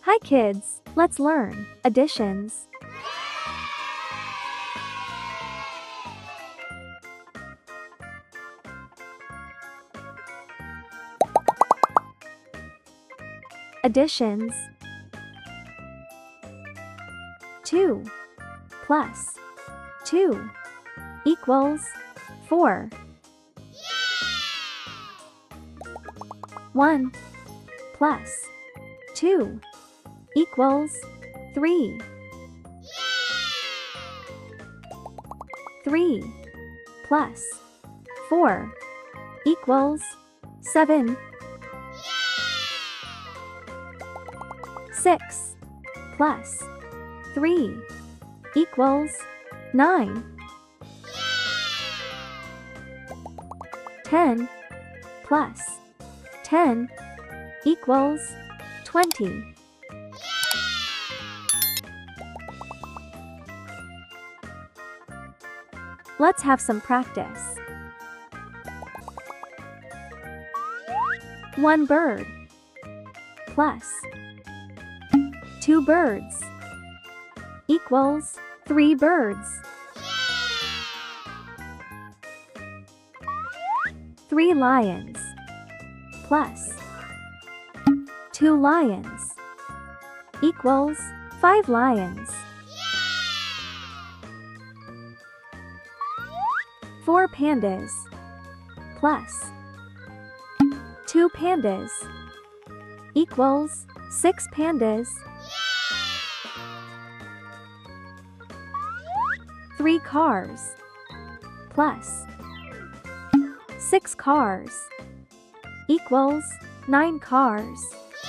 Hi kids, let's learn additions. Additions. 2 plus 2 equals 4. 1 plus 2 equals 3. 3 plus 4 equals 7. 6 plus 3 equals 9. 10 plus 10 equals 20. Let's have some practice. 1 bird plus 2 birds equals 3 birds. 3 lions plus 2 lions equals 5 lions. 4 pandas plus 2 pandas equals 6 pandas. 3 cars plus 6 cars equals 9 cars.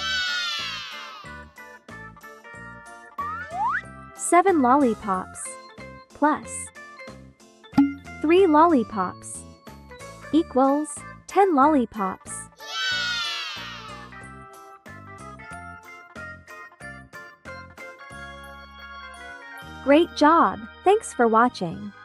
7 lollipops plus 3 lollipops equals 10 lollipops. Great job! Thanks for watching.